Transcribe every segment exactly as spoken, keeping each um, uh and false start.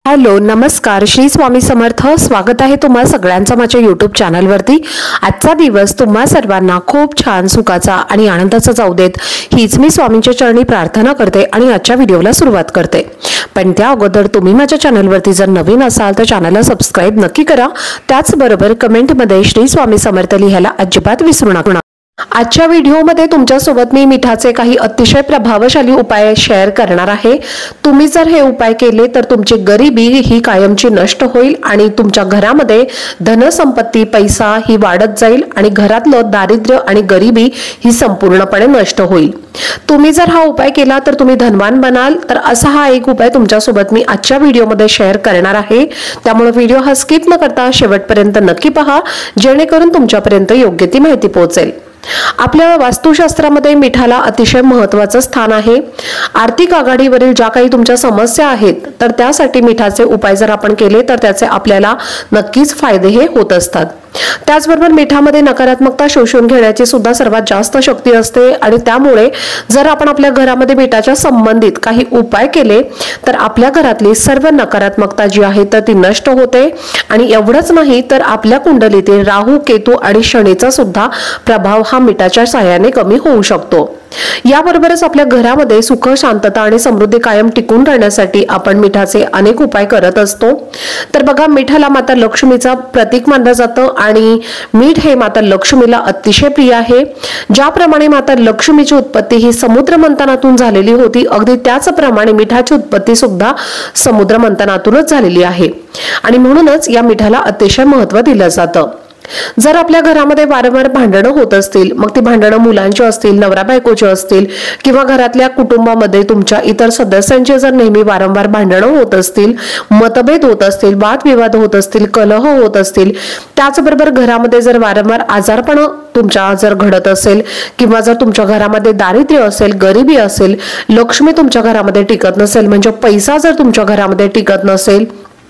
Hello नमस्कार, श्री स्वामी समर्थ। स्वागत आहे तुम्हा सगळ्यांचं माझ्या यूट्यूब चॅनलवरती। आजचा दिवस तुम्हा सर्वांना खूप छान सुखाचा आणि आनंदाचा जाऊ देत हीच मी स्वामींच्या चरणी प्रार्थना करते आणि आजच्या व्हिडिओला सुरुवात करते। पण त्या अगोदर तुम्ही माझ्या चॅनलवरती जर नवीन असाल तर चॅनलला सबस्क्राइब नक्की करा। त्याचबरोबर कमेंटमध्ये श्री स्वामी समर्थ लिहायला अजिबात विसरू नका। आजच्या व्हिडिओमध्ये तुमच्यासोबत मी मिठाचे काही अतिशय प्रभावशाली उपाय शेअर करणार आहे। तुम्ही जर हे उपाय केले तर तुमची गरिबी ही कायमची नष्ट होईल आणि तुमच्या घरामध्ये धनसंपत्ती पैसा ही वाढत जाईल आणि घरातलं दारिद्र्य आणि गरिबी ही संपूर्णपणे नष्ट होईल। तुम्ही जर हा उपाय केला तर तुम्ही धनवान बनाल। तर असा हा एक उपाय तुमच्यासोबत मी आजच्या व्हिडिओमध्ये शेअर करणार आहे। त्यामुळे व्हिडिओ हा स्किप न करता शेवटपर्यंत नक्की पहा, जेणेकरून तुमच्यापर्यंत योग्य ती माहिती पोहोचेल। आपल्या वास्तुशास्त्रामध्ये मिठाला अतिशय महत्त्वाचे स्थान आहे। आर्थिक आघाडीवरील ज्या काही तुमच्या समस्या आहेत तर त्यासाठी मिठाचे उपाय जर आपण केले तर त्याचे आपल्याला नक्कीच फायदे हे होत असतात। त्याचबरोबर मिठामध्ये नकारात्मकता शोषून घेण्याची सुद्धा सर्वात जास्त शक्ती असते आणि त्यामुळे जर आपण आपल्या घरामध्ये मिठाच्या संबंधित काही उपाय केले तर आपल्या घरातली सर्व नकारात्मकता जी आहे तर ती नष्ट होते। आणि एवढंच नाही तर आपल्या कुंडलीतील राहू केतू आणि शनीचा सुद्धा प्रभाव हा मिठाच्या साहाय्याने कमी होऊ शकतो। याबरोबरच आपल्या घरामध्ये सुख शांतता आणि समृद्धी कायम टिकून राहण्यासाठी आपण मिठाचे अनेक उपाय करत असतो। तर बघा, मिठाला माता लक्ष्मीचा प्रतीक मानलं जातं आणि मीठ हे माता लक्ष्मीला अतिशय प्रिय आहे। ज्याप्रमाणे माता लक्ष्मीची उत्पत्ती ही समुद्र मंथनातून झालेली होती, अगदी त्याचप्रमाणे मिठाची उत्पत्ती सुद्धा समुद्र मंथनातूनच झालेली आहे आणि म्हणूनच या मिठाला अतिशय महत्त्व दिलं जातं। जर आपल्या घरामध्ये वारंवार भांडणं होत असतील, मग ती भांडणं मुलांची असतील, नवरा बायकोची असतील किंवा घरातल्या कुटुंबामध्ये तुमच्या इतर सदस्यांचे जर नेहमी वारंवार भांडणं होत असतील, मतभेद होत असतील, वादविवाद होत असतील, कलह होत असतील, त्याचबरोबर घरामध्ये जर वारंवार आजारपण तुमच्या जर घडत असेल किंवा जर तुमच्या घरामध्ये दारिद्र्य असेल, गरिबी असेल, लक्ष्मी तुमच्या घरामध्ये टिकत नसेल, म्हणजे पैसा जर तुमच्या घरामध्ये टिकत नसेल,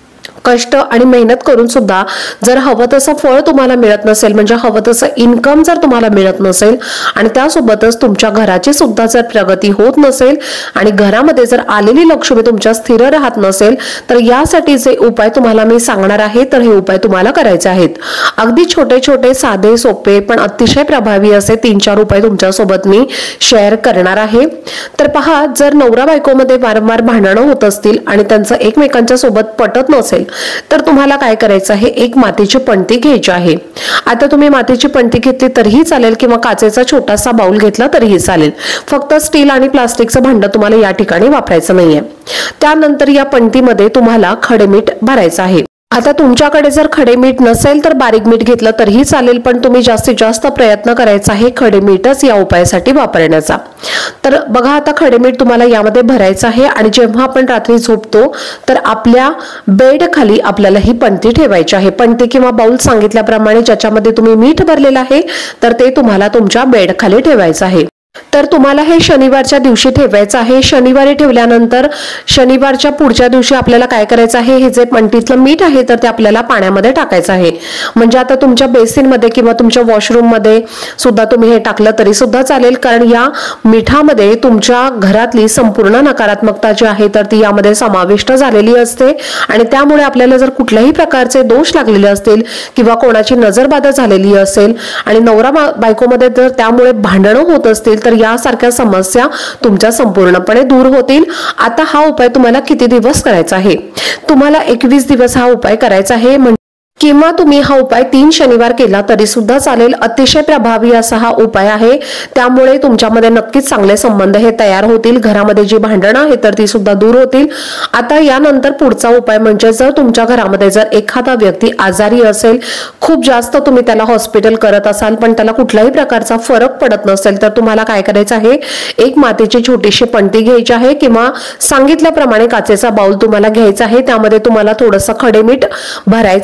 कष्ट आणि मेहनत करून सुद्धा जर हवं तसं फळ तुम्हाला मिळत नसेल, म्हणजे हवं तसं इन्कम जर तुम्हाला मिळत नसेल आणि त्यासोबतच तुमच्या घराची सुद्धा जर प्रगती होत नसेल आणि घरामध्ये जर आलेली लक्ष्मी तुमच्या स्थिर राहत नसेल तर यासाठी जे उपाय तुम्हाला मी सांगणार आहे तर हे उपाय तुम्हाला करायचे आहेत। अगदी छोटे छोटे साधे सोपे पण अतिशय प्रभावी असे तीन चार उपाय तुमच्यासोबत मी शेअर करणार आहे। तर पहा, जर नवरा बायकोमध्ये वारंवार भांडणं होत असतील आणि त्यांचं एकमेकांच्या सोबत पटत नसेल तर तुम्हाला काय करायचं आहे, एक मातीची पणती घ्यायची आहे। आता तुम्ही मातीची पणती घेतली तरीही चालेल किंवा काचेचा छोटासा बाउल घेतला तरीही चालेल, फक्त स्टील आणि प्लास्टिकचं भांड तुम्हाला या ठिकाणी वापरायचं नाहीये। त्यानंतर या पणतीमध्ये तुम्हाला खडे मीठ भरायचं आहे। आता तुमच्याकडे जर खडे मीठ नसेल तर बारीक मीठ घेतलं तरीही चालेल, पण तुम्ही जास्तीत जास्त प्रयत्न करायचा आहे खडे मीठच या उपायासाठी वापरण्याचा। तर बघा, आता खडे मीठ तुम्हाला यामध्ये भरायचं आहे आणि जेव्हा आपण रात्री झोपतो तर आपल्या बेड खाली आपल्याला ही पणती ठेवायची आहे। पणती किंवा बाउल सांगितल्याप्रमाणे ज्याच्यामध्ये तुम्ही मीठ भरलेलं आहे तर ते तुम्हाला तुमच्या बेड खाली ठेवायचं आहे। तर तुम्हाला हे शनिवारच्या दिवशी ठेवायचं आहे। शनिवारी ठेवल्यानंतर शनिवारच्या पुढच्या दिवशी आपल्याला काय करायचं आहे, हे जे पणतीतलं मीठ आहे तर ते आपल्याला पाण्यामध्ये टाकायचं आहे। म्हणजे आता तुमच्या बेसिनमध्ये किंवा तुमच्या वॉशरूम मध्ये सुद्धा तुम्ही हे टाकलं तरी सुद्धा चालेल, कारण या मिठामध्ये तुमच्या घरातली संपूर्ण नकारात्मकता जी आहे तर ती यामध्ये समाविष्ट झालेली असते आणि त्यामुळे आपल्याला जर कुठल्याही प्रकारचे दोष लागलेले असतील किंवा कोणाची नजरबाधा झालेली असेल आणि नवरा बायकोमध्ये जर त्यामुळे भांडणं होत असतील तर यासारख्या समस्या तुमच्या संपूर्णपणे दूर होतील। आता हा उपाय तुम्हाला किती दिवस करायचा आहे, तुम्हाला एकवीस दिवस हा उपाय करायचा आहे, किंवा तुम्ही हा उपाय तीन शनिवार केला तरी सुद्धा चालेल। अतिशय प्रभावी असा हा उपाय आहे, त्यामुळे तुमच्यामध्ये नक्कीच चांगले संबंध हे तयार होतील। घरामध्ये जी भांडणं आहेत तर ती सुद्धा दूर होतील। आता यानंतर पुढचा उपाय म्हणजे जर तुमच्या घरामध्ये जर एखादा व्यक्ती आजारी असेल, खूप जास्त तुम्ही त्याला हॉस्पिटल करत असाल पण त्याला कुठल्याही प्रकारचा फरक पडत नसेल तर तुम्हाला काय करायचं आहे, एक मातीची छोटीशी पणती घ्यायची आहे किंवा सांगितल्याप्रमाणे काचेचा बाउल तुम्हाला घ्यायचा आहे। त्यामध्ये तुम्हाला थोडंसं खडे मीठ भरायचं आहे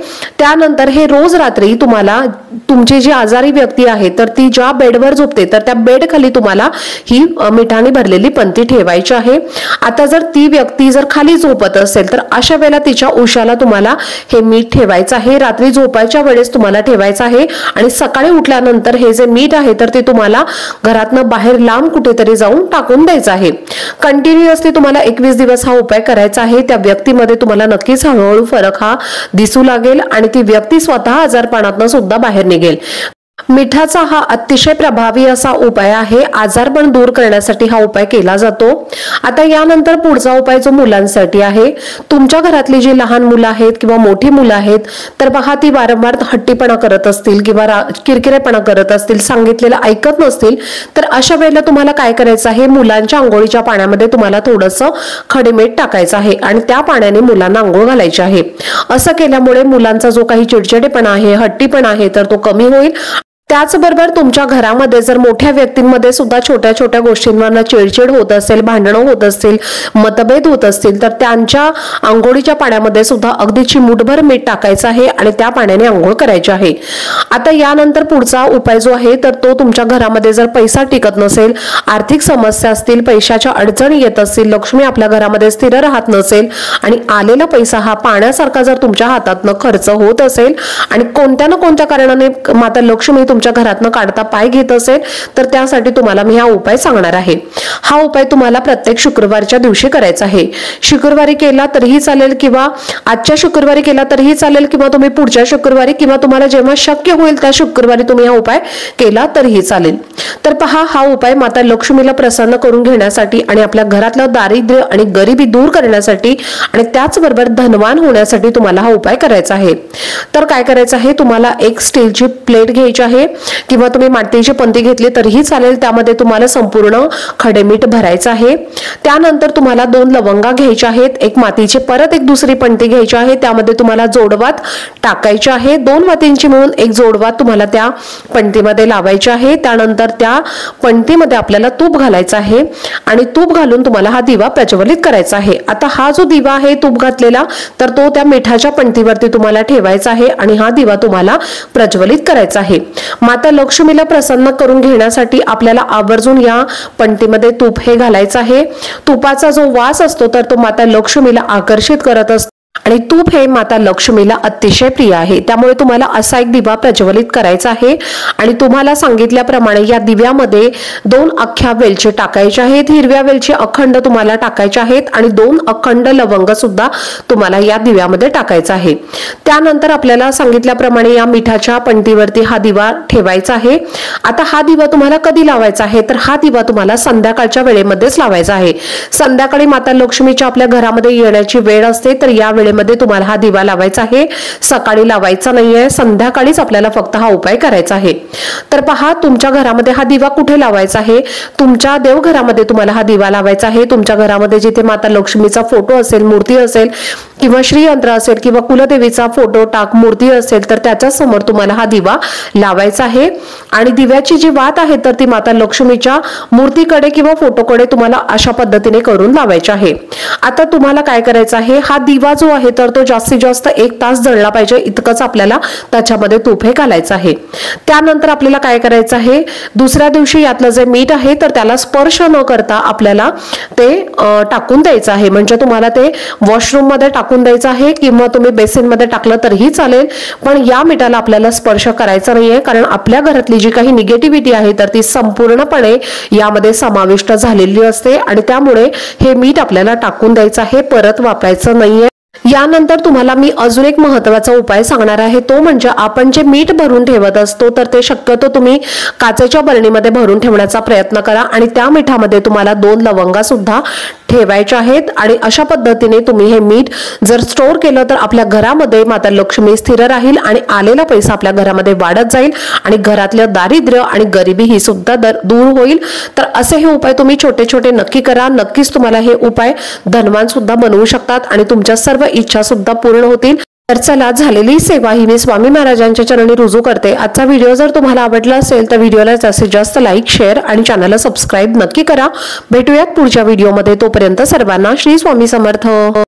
त्यानंतर हे रोज रात्री तुम्हाला तुमची जी आजारी व्यक्ती आहे तर ती ज्या बेडवर झोपते तर त्या बेड खाली तुम्हाला ही मिठाने भरलेली पंती ठेवायची आहे। आता जर ती व्यक्ती जर खाली झोपत असेल तर अशा वेळेला तिच्या उशाला तुम्हाला हे मीठ ठेवायचं आहे। रात्री झोपायच्या वेळेस तुम्हाला ठेवायचं आहे आणि सकाळी उठल्यानंतर हे जे मीठ आहे तर ते तुम्हाला घरातनं बाहेर लांब कुठेतरी जाऊन टाकून द्यायचं आहे। कंटिन्युअसली तुम्हाला एकवीस दिवस हा उपाय करायचा आहे। त्या व्यक्तीमध्ये तुम्हाला नक्कीच हळूहळू फरक हा दिसू लागेल आणि ती व्यक्ती स्वतः आजारपणातून सुद्धा बाहेर निघेल। मिठाचा हा अतिशय प्रभावी असा उपाय आहे। आजारपण दूर करण्यासाठी हा उपाय केला जातो। आता यानंतर पुढचा उपाय जो मुलांसाठी आहे, तुमच्या घरातली जी लहान मुलं आहेत किंवा मोठी मुलं आहेत तर पहा ती वारंवार हट्टीपणा करत असतील किंवा किरकिरेपणा करत असतील, सांगितलेलं ऐकत नसतील, तर अशा वेळेला तुम्हाला काय करायचं आहे, मुलांच्या अंघोळीच्या पाण्यामध्ये तुम्हाला थोडंसं खडे मीठ टाकायचं आहे आणि त्या पाण्याने मुलांना अंघोळ घालायची आहे। असं केल्यामुळे मुलांचा जो काही चिडचिडेपणा आहे, हट्टीपणा आहे तर तो कमी होईल। त्याचबरोबर तुमच्या घरामध्ये जर मोठ्या व्यक्तींमध्ये सुद्धा छोट्या छोट्या गोष्टींवर चिडचिड होत असेल, भांडणं होत असतील, मतभेद होत असतील तर त्यांच्या अंघोळीच्या पाण्यामध्ये सुद्धा अगदी चिमूटभर मीठ टाकायचं आहे आणि त्या पाण्याने अंघोळ करायची आहे। आता यानंतर पुढचा उपाय जो आहे तर तो तुमच्या घरामध्ये जर पैसा टिकत नसेल, आर्थिक समस्या असतील, पैशाच्या अडचणी येत असतील, लक्ष्मी आपल्या घरामध्ये स्थिर राहत नसेल आणि आलेला पैसा हा पाण्यासारखा जर तुमच्या हातातनं खर्च होत असेल आणि कोणत्या ना कोणत्या कारणाने माता लक्ष्मी तुमच्या घरातनं काढता पाय घेत असेल तर त्यासाठी तुम्हाला मी हा उपाय सांगणार आहे। हा उपाय तुम्हाला प्रत्येक शुक्रवारच्या दिवशी करायचा आहे। शुक्रवारी केला तरीही चालेल किंवा आजच्या शुक्रवारी केला तरीही चालेल किंवा तुम्ही पुढच्या शुक्रवारी किंवा तुम्हाला जेव्हा शक्य होईल त्या शुक्रवारी तुम्ही हा उपाय केला तरीही चालेल। तर पहा, हा उपाय माता लक्ष्मीला प्रसन्न करून घेण्यासाठी आणि आपल्या घरातलं दारिद्र्य आणि गरिबी दूर करण्यासाठी आणि त्याचबरोबर धनवान होण्यासाठी तुम्हाला हा उपाय करायचा आहे। तर काय करायचं आहे, तुम्हाला एक स्टीलची प्लेट घ्यायची आहे किंवा तुम्ही मातीची पंती घेतली तरीही चालेल, त्यामध्ये तुम्हाला संपूर्ण खडे मीठ भरायचं आहे। त्यानंतर तुम्हाला दोन लवंगा घ्यायच्या आहेत, एक मातीची परत एक दुसरी पंती घ्यायची आहे, त्यामध्ये तुम्हाला जोडवात टाकायचे आहे। दोन मातींची मिळून एक जोडवात तुम्हाला त्या पंतीमध्ये लावायची आहे। त्यानंतर त्या पंतीमध्ये आपल्याला तूप घालायचं आहे आणि तूप घालून तुम्हाला हा दिवा प्रज्वलित करायचा आहे। आता हा जो दिवा आहे तूप घातलेला तर तो त्या मिठाच्या पंतीवरती तुम्हाला ठेवायचा आहे आणि हा दिवा तुम्हाला प्रज्वलित करायचा आहे। माता लक्ष्मीला प्रसन्न करून घेण्यासाठी आपल्याला आवर्जून या पंतीमध्ये तूप हे घालायचं आहे। तुपाचा जो वास असतो तर तो माता लक्ष्मीला आकर्षित करत असतो आणि तूप हे माता लक्ष्मीला अतिशय प्रिय आहे। त्यामुळे तुम्हाला असा एक दिवा प्रज्वलित करायचा आहे आणि तुम्हाला सांगितल्याप्रमाणे या दिव्यामध्ये दोन अख्ख्या वेलची टाकायचे आहेत, हिरव्या वेलची अखंड तुम्हाला टाकायच्या आहेत आणि दोन अखंड लवंग सुद्धा तुम्हाला या दिव्यामध्ये टाकायचा आहे। त्यानंतर आपल्याला सांगितल्याप्रमाणे या मिठाच्या पंतीवरती हा दिवा ठेवायचा आहे। आता हा दिवा तुम्हाला कधी लावायचा आहे तर हा दिवा तुम्हाला संध्याकाळच्या वेळेमध्येच लावायचा आहे। संध्याकाळी माता लक्ष्मीच्या आपल्या घरामध्ये येण्याची वेळ असते तर या मध्ये तुम्हाला हा दिवा लावायचा आहे, सकाळी लावायचा नाहीये, संध्याकाळीच आपल्याला फक्त हा उपाय करायचा आहे। तर पहा, तुमच्या घरामध्ये हा दिवा कुठे लावायचा आहे, तुमच्या देवघरामध्ये तुम्हाला हा दिवा लावायचा आहे। तुमच्या घरामध्ये जिथे माता लक्ष्मीचा फोटो असेल, मूर्ती असेल किंवा श्रीयंत्र असेल किंवा कुलदेवीचा फोटो टाक मूर्ती असेल तर त्याच्या समोर तुम्हाला हा दिवा लावायचा आहे आणि दिव्याची जी वात आहे तर ती माता लक्ष्मीच्या मूर्तीकडे किंवा फोटोकडे तुम्हाला अशा पद्धतीने करून लावायची आहे। आता तुम्हाला काय करायचं आहे, हा दिवा जो आहे तर तो जास्तीत जास्त एक तास जळला पाहिजे इतकंच आपल्याला त्याच्यामध्ये तूप हे घालायचं आहे। त्यानंतर आपल्याला काय करायचं आहे, दुसऱ्या दिवशी यातलं जे मीठ आहे तर त्याला स्पर्श न करता आपल्याला ते टाकून द्यायचं आहे। म्हणजे तुम्हाला ते वॉशरूम मध्ये टाकून द्यायचं आहे किंवा तुम्ही बेसिन मध्ये टाकलं तरीही चालेल, पण या मिठाला आपल्याला स्पर्श करायचा नाहीये, कारण आपल्या घरातली जी काही निगेटिव्हिटी आहे तर ती संपूर्णपणे यामध्ये समाविष्ट झालेली असते आणि त्यामुळे हे मीठ आपल्याला टाकून द्यायचं आहे, परत वापरायचं नाहीये। यानंतर तुम्हाला मी अजून एक महत्त्वाचा उपाय सांगणार आहे, तो म्हणजे आपण जे मीठ भरून ठेवत असतो तर ते शक्यतो तुम्ही काचेच्या बरणीमध्ये भरून ठेवण्याचा प्रयत्न करा आणि त्या मिठामध्ये तुम्हाला दोन लवंगा सुद्धा ठेवायच्या आहेत आणि अशा पद्धतीने तुम्ही हे मीठ जर स्टोर केलं तर आपल्या घरामध्ये माता लक्ष्मी स्थिर राहील आणि आलेला पैसा आपल्या घरामध्ये वाढत जाईल आणि घरातलं दारिद्र्य आणि गरिबी ही सुद्धा दूर होईल। तर असे हे उपाय तुम्ही छोटे छोटे नक्की करा, नक्कीच तुम्हाला हे उपाय धनवान सुद्धा बनवू शकतात आणि तुमच्या सर्व इच्छा सुद्धा पूर्ण होतील। तर चला, झालेली सेवा ही मी स्वामी महाराजांच्या चरणी रुजू करते। आजचा व्हिडिओ जर तुम्हाला आवडला असेल तर व्हिडिओला जास्तीत जास्त लाईक, शेअर आणि चॅनलला सबस्क्राईब नक्की करा। भेटूयात पुढच्या व्हिडिओमध्ये, तोपर्यंत सर्वांना श्री स्वामी समर्थ।